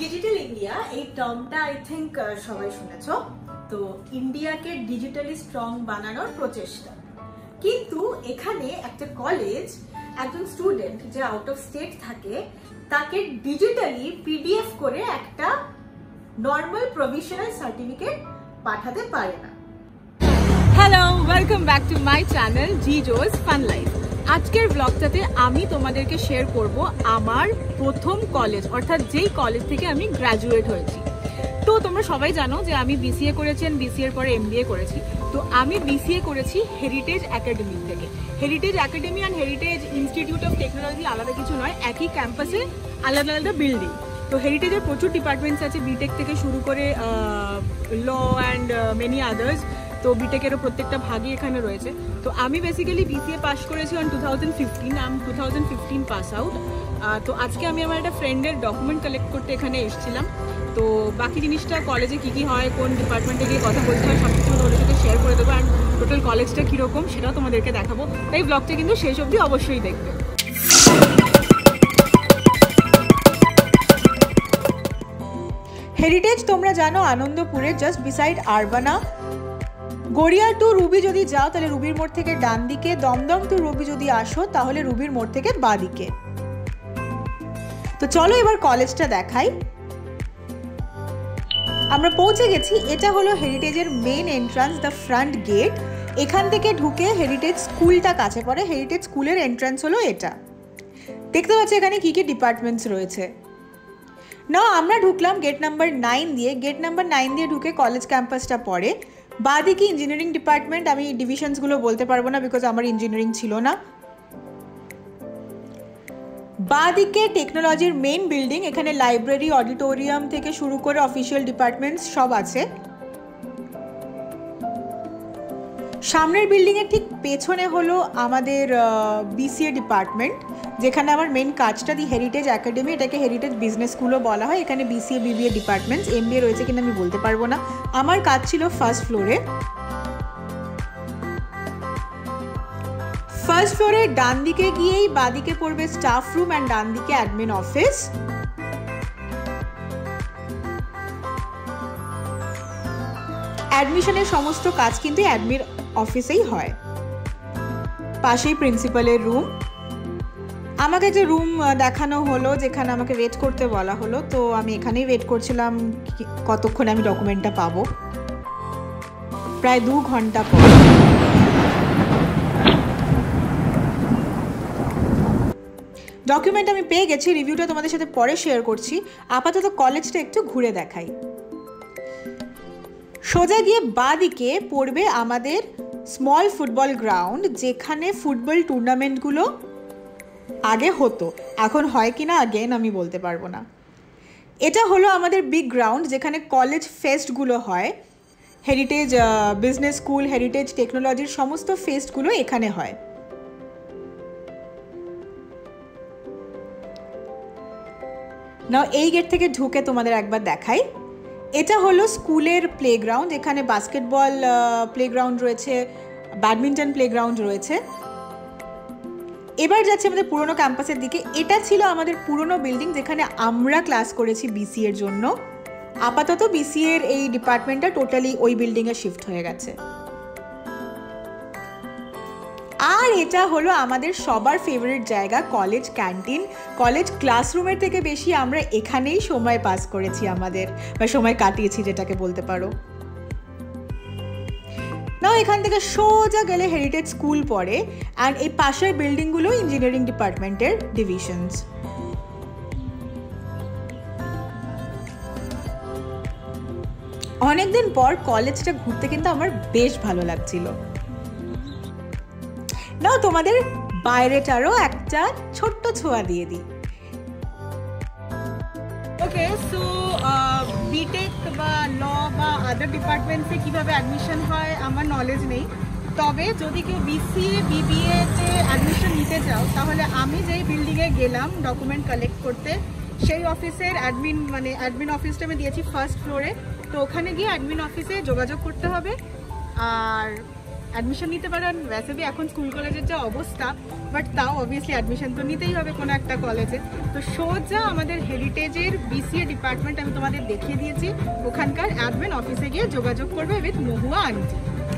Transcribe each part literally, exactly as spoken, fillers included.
Digital India এই টার্মটা I think সবাই শুনেছো। তো ইন্ডিয়াকে ডিজিটালি স্ট্রং বানানোর প্রচেষ্টা, কিন্তু এখানে একটা কলেজ একজন স্টুডেন্ট যে আউট অফ স্টেট থাকে তাকে ডিজিটালি পিডিএফ করে একটা নর্মাল প্রভিশনাল সার্টিফিকেট পাঠাতে পারে না। Hello, welcome back to my channel জিজোস ফান লাইফ। আজকের ব্লগটাতে আমি তোমাদেরকে শেয়ার করব আমার প্রথম কলেজ, অর্থাৎ যেই কলেজ থেকে আমি গ্র্যাজুয়েট হয়েছি। তো তোমরা সবাই জানো যে আমি বিসিএ করেছি, বিসিএর পরে এমবিএ করেছি। তো আমি বিসিএ করেছি হেরিটেজ একাডেমি থেকে। Heritage Academy and Heritage Institute of Technology আলাদা কিছু নয়, একই ক্যাম্পাসে আলাদা আলাদা বিল্ডিং। তো হেরিটেজের প্রচুর ডিপার্টমেন্টস আছে, বিটেক থেকে শুরু করে ল অ্যান্ড মেনি আদার্স। তো বিটেকেরও প্রত্যেকটা ভাগই এখানে রয়েছে। তো আমি বেসিক্যালি বিসিএ পাস করেছি অন টু থাউজেন্ড ফিফটিন আমি two thousand fifteen pass out. তো আজকে আমি আমার একটা ফ্রেন্ডের ডকুমেন্ট কালেক্ট করতে এখানে এসেছিলাম। তো বাকি জিনিসটা কলেজে কী কী হয়, কোন ডিপার্টমেন্টে গিয়ে কথা বলতে হয়, সব কিছু তোমাদের সাথে শেয়ার করে দেবো। আর টোটাল কলেজটা কীরকম সেটাও তোমাদেরকে দেখাবো। তাই ব্লগটা কিন্তু শেষ অবধি অবশ্যই দেখবে। হেরিটেজ তোমরা জানো আনন্দপুরে, just beside Urbana. Garia to Ruby যদি যাও তাহলে রুবির মোড় থেকে ডান দিকে, দমদম টু রুবি যদি আসো তাহলে রুবির মোড় থেকে বাঁ দিকে। তো চলো এবার কলেজটা দেখাই। আমরা পৌঁছে গেছি। এটা হলো হেরিটেজের main entrance, the front gate. এখান থেকে ঢুকে হেরিটেজ স্কুলটা কাছে পড়ে। হেরিটেজ স্কুলের এন্ট্রান্স হলো এটা। দেখতে পাচ্ছি এখানে কি কি ডিপার্টমেন্টস রয়েছে। না, আমরা ঢুকলাম গেট নাম্বার নাইন দিয়ে। গেট নাম্বার নাইন দিয়ে ঢুকে কলেজ ক্যাম্পাসটা পড়ে। বাদিকে ইঞ্জিনিয়ারিং ডিপার্টমেন্ট। আমি ডিভিশনসগুলো বলতে পারবো না বিকজ আমার ইঞ্জিনিয়ারিং ছিল না। বাদিকে টেকনোলজির মেইন বিল্ডিং। এখানে লাইব্রেরি, অডিটোরিয়াম থেকে শুরু করে অফিসিয়াল ডিপার্টমেন্টস সব আছে। সামনের বিল্ডিংয়ের ঠিক পেছনে হলো আমাদের বিসিএ ডিপার্টমেন্ট, যেখানে আমার মেন কাজটা দি হেরিটেজ একাডেমি। এটাকে হেরিটেজ বিজনেস স্কুলও বলা হয়। এখানে বিসিএ বিবিএ ডিপার্টমেন্টস, এমবিএ রয়েছে কিনা আমি বলতে পারবো না। আমার কাজ ছিল ফার্স্ট ফ্লোরে। ফার্স্ট ফ্লোরে ডান দিকে গিয়েই বাদিকে পড়বে স্টাফ রুম অ্যান্ড ডান দিকে অ্যাডমিন অফিস। অ্যাডমিশনের সমস্ত কাজ কিন্তু অ্যাডমিন অফিসেই হয়। পাশেই প্রিন্সিপালের রুম। আমাকে যে রুম দেখানো হলো, যেখানে আমাকে ওয়েট করতে বলা হলো, তো আমি এখানেই ওয়েট করছিলাম কতক্ষণে আমি ডকুমেন্টটা পাবো। প্রায় দু ঘন্টা পর ডকুমেন্ট আমি পেয়ে গেছি। রিভিউটা তোমাদের সাথে পরে শেয়ার করছি। আপাতত কলেজটা একটু ঘুরে দেখাই। সোজা গিয়ে বাঁ দিকে পড়বে আমাদের স্মল ফুটবল গ্রাউন্ড, যেখানে ফুটবল টুর্নামেন্টগুলো আগে হতো। এখন হয় কিনা আগেন আমি বলতে পারবো না। এটা হলো আমাদের বিগ গ্রাউন্ড, যেখানে কলেজ ফেস্টগুলো হয়। হেরিটেজ বিজনেস স্কুল, হেরিটেজ টেকনোলজির সমস্ত ফেস্টগুলো এখানে হয়। না, এই গেট থেকে ঢুকে তোমাদের একবার দেখাই। এটা হলো স্কুলের প্লেগ্রাউন্ড। এখানে বাস্কেটবল প্লেগ্রাউন্ড রয়েছে, ব্যাডমিন্টন প্লেগ্রাউন্ড রয়েছে। এবার যাচ্ছে আমাদের পুরনো ক্যাম্পাসের দিকে। এটা ছিল আমাদের পুরনো বিল্ডিং, যেখানে আমরা ক্লাস করেছি বিসিএ এর জন্য। আপাতত বিসিএ এর এই ডিপার্টমেন্টটা টোটালি ওই বিল্ডিংয়ে শিফট হয়ে গেছে। আর এটা হলো আমাদের সবার ফেভারিট জায়গা, কলেজ ক্যান্টিন। কলেজ ক্লাসরুমের থেকে বেশি আমরা এখানেই সময় পাস করেছি আমাদের, বা সময় কাটিয়েছি যেটাকে বলতে পারো। না, এখান থেকে সোজা গেলে হেরিটেজ স্কুল পড়ে। অ্যান্ড এই পাশের বিল্ডিংগুলো ইঞ্জিনিয়ারিং ডিপার্টমেন্টের ডিভিশনস। অনেকদিন পর কলেজটা ঘুরতে কিন্তু আমার বেশ ভালো লাগছিল। না, তোমাদের বাইরেটারও একটা ছোট্ট ছোঁয়া দিয়ে দিই। ওকে, সো বিটেক বা ল বা আদার ডিপার্টমেন্টসে কীভাবে অ্যাডমিশন হয় আমার নলেজ নেই। তবে যদি কেউ বিসিএ বিবিএতে অ্যাডমিশন নিতে চাও, তাহলে আমি যেই বিল্ডিংয়ে গেলাম ডকুমেন্ট কালেক্ট করতে, সেই অফিসের অ্যাডমিন মানে অ্যাডমিন অফিসটা আমি দিয়েছি ফার্স্ট ফ্লোরে। তো ওখানে গিয়ে অ্যাডমিন অফিসে যোগাযোগ করতে হবে। আর অ্যাডমিশন নিতে পারেন। वैसे भी এখন স্কুল কলেজের যা অবস্থা, বাট তাও অবভিয়াসলি অ্যাডমিশন তো নিতেই হবে কোনো একটা কলেজে। তো সোজা আমাদের হেরিটেজের বিসিএ ডিপার্টমেন্ট আমি তোমাদের দেখিয়ে দিয়েছি, ওখানকার অ্যাডমিন অফিসে গিয়ে যোগাযোগ করবে উইথ মহুয়া আন্টি।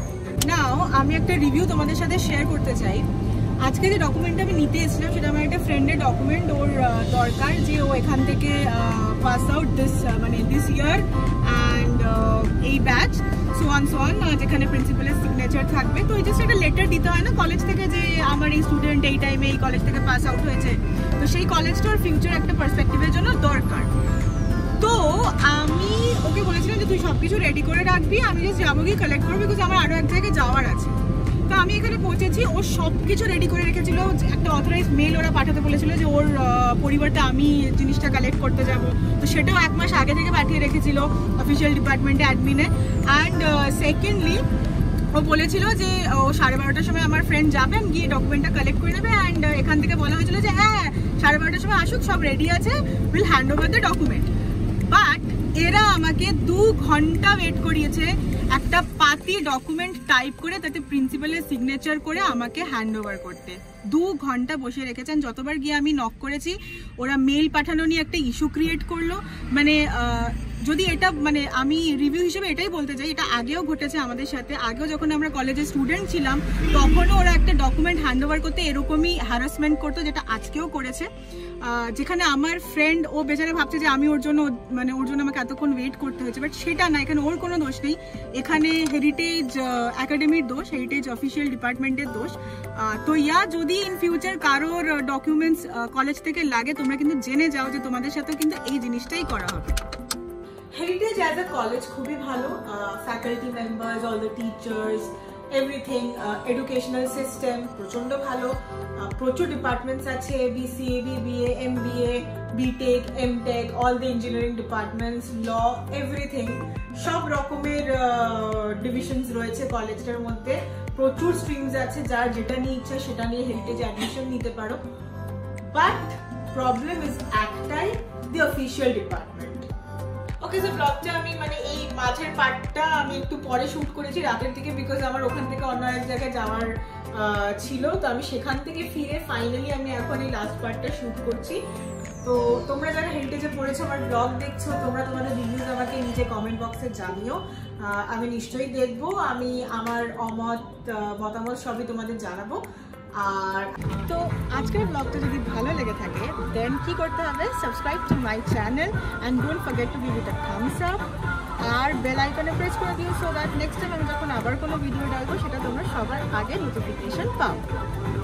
নাও আমি একটা রিভিউ তোমাদের সাথে শেয়ার করতে চাই। আজকে যে ডকুমেন্টটা আমি নিতে এসেছিলাম সেটা আমার একটা ফ্রেন্ডের ডকুমেন্ট, ওর দরকার যে ও এখান থেকে পাস আউট দিস মানে দিস ইয়ার অ্যান্ড এই batch so on so on, যেখানে প্রিন্সিপালের সিগনেচার থাকবে। তো এই জাস্ট একটা লেটার দিতে হয় না কলেজ থেকে যে আমার এই স্টুডেন্ট এই টাইমে এই কলেজ থেকে পাস আউট হয়েছে, তো সেই কলেজটার ফিউচার একটা পার্সপেক্টিভের জন্য দরকার। তো আমি ওকে বলেছিলাম যে তুই সব কিছু রেডি করে রাখবি, আমি জাস্ট যাবো গিয়ে কালেক্ট করবো, বিকজ আমার আরও এক জায়গায় যাওয়ার আছে। তো আমি এখানে পৌঁছেছি, ও সব কিছু রেডি করে রেখেছিল, একটা অথরাইজ মেল ওরা পাঠাতে বলেছিল যে ওর পরিবর্তে আমি জিনিসটা কালেক্ট করতে যাব, তো সেটাও এক মাস আগে থেকে পাঠিয়ে রেখেছিল অফিসিয়াল ডিপার্টমেন্টে অ্যাডমিনে। অ্যান্ড সেকেন্ডলি ও বলেছিল যে ও সাড়ে বারোটার সময় আমার ফ্রেন্ড যাবে, আমি গিয়ে ডকুমেন্টটা কালেক্ট করে নেবে। অ্যান্ড এখান থেকে বলা হয়েছিল যে হ্যাঁ সাড়ে বারোটার সময় আসুক, সব রেডি আছে, will hand over the document. But এরা আমাকে দু ঘন্টা ওয়েট করিয়েছে একটা পাতি ডকুমেন্ট টাইপ করে তাতে প্রিন্সিপালের সিগনেচার করে আমাকে হ্যান্ড ওভার করতে। দু ঘন্টা বসে রেখেছেন। যতবার গিয়ে আমি নক করেছি ওরা মেল পাঠানো নিয়ে একটা ইস্যু ক্রিয়েট করলো। মানে যদি এটা মানে আমি রিভিউ হিসেবে এটাই বলতে চাই, এটা আগেও ঘটেছে আমাদের সাথে। আগেও যখন আমরা কলেজে স্টুডেন্ট ছিলাম তখনও ওরা একটা ডকুমেন্ট হ্যান্ড ওভার করতে এরকমই হ্যারাসমেন্ট করতো, যেটা আজকেও করেছে। যেখানে আমার ফ্রেন্ড ও বেচারা ভাবছে যে আমি ওর জন্য মানে ওর জন্য আমাকে এতক্ষণ ওয়েট করতে হয়েছে, বাট সেটা না, এখানে ওর কোনো দোষ নেই। এখানে হেরিটেজ একাডেমির দোষ, হেরিটেজ অফিসিয়াল ডিপার্টমেন্টের দোষ। তো ইয়া যদি ইন ফিউচার কারোর ডকুমেন্টস কলেজ থেকে লাগে তোমরা কিন্তু জেনে যাও যে তোমাদের সাথেও কিন্তু এই জিনিসটাই করা হবে। হেরিটেজ অ্যাজ আ কলেজ খুবই ভালো, faculty members, all the teachers, everything, educational system প্রচণ্ড ভালো, প্রচুর ডিপার্টমেন্টস আছে, BCA, BBA, MBA, BTech, MTech, all the engineering departments, law, everything, সব রকমের ডিভিশনস রয়েছে কলেজটার মধ্যে। প্রচুর স্ট্রিমস আছে, যার যেটা নিয়ে ইচ্ছা সেটা নিয়ে হেরিটেজ অ্যাডমিশন নিতে পারো। বাট প্রবলেম ইজ একটাই, the official department. Okay, so ব্লগটা আমি মানে এই মাঝের পার্টটা আমি একটু পরে শুট করেছি রাতের দিকে, বিকজ আমার ওখান থেকে অন্য এক জায়গায় যাওয়ার ছিল। তো আমি সেখান থেকে ফিরে ফাইনালি আমি এখন এই লাস্ট পার্টটা শুট করছি। তো তোমরা যারা হেরিটেজে পড়েছো, আমার ব্লগ দেখছো, তোমরা তোমাদের রিভিউজ আমাকে নিচে কমেন্ট বক্সে জানিও, আমি নিশ্চয়ই দেখবো। আমি আমার অমত মতামত সবই তোমাদের জানাবো। আর তো আজকের ব্লগটা যদি ভালো লেগে থাকে দেন কি করতে হবে, subscribe to my channel and don't forget to give it a thumbs up, আর বেল আইকনে প্রেস করে দিও, সো দ্যাট নেক্সট টাইম আমি যখন আবার কোনো ভিডিও ডালবো সেটা তোমরা সবার আগে নোটিফিকেশন পাও।